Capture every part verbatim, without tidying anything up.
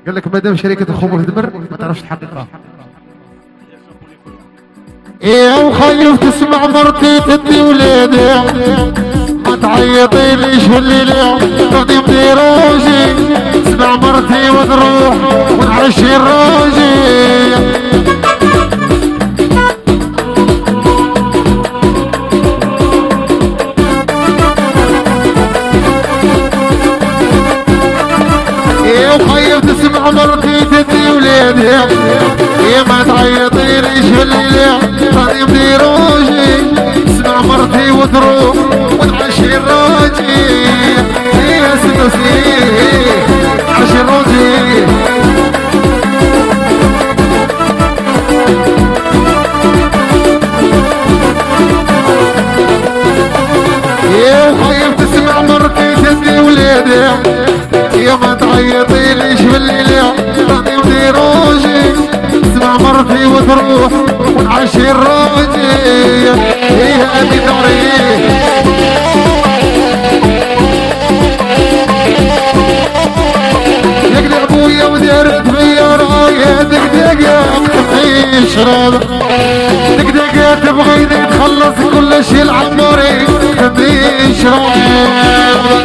قال لك مادام شركه الخمر تدمر ما تعرفش الحقيقه. يا وخايف تسمع مرتي تدي ولادي ما تعيطي ليش الليلة غادي ندير روجي تسمع مرتي وتروح ونعشي الروجي. يا وخايف تسمع مرتي تدي ولادي يا ما تعيطي ليش الليلة غادي ندير روجي تسمع مرتي وتروح ونعشي الروجي. يا سنوسي عشي الروجي. يا وخايف تسمع مرتي تدي ولادي يا ما تعيطي ليش بالليلة غادي ندير روجي تسمع مرتي وتروح ونعشي الروجي. هي هادي دوري دقدق ابويا ودارت فيا رايه دقدقه تبغي شراب دقدقه تبغيني تخلص كل شي العمري تبغي شراب.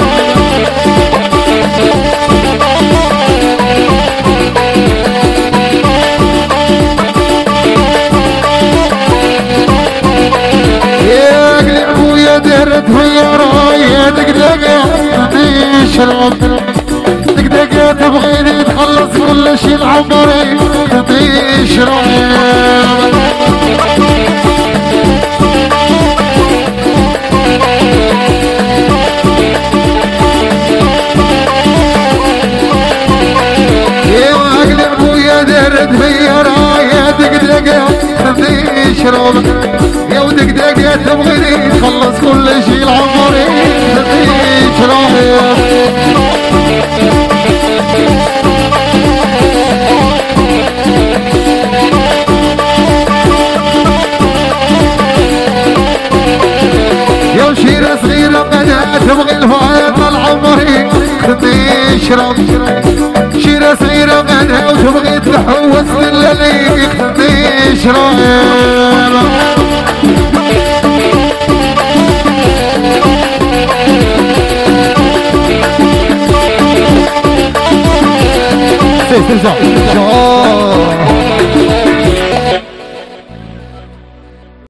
يا قلي ابويا دارت فيا رايه دقدقه تبغي شراب دقدقه تبغيني تخلص كل شي العمري تبغي شراب. فيا رايه دقدقه تبغي شرب يا ودقدقه تبغيني تخلص كل شي العمري تبغي شرب. يا وشيره صغيره قناه تبغي الفايض العمري تبغي شرب شيرة صغيرة قنها وتبغي تحوس للليل تبغي شرب.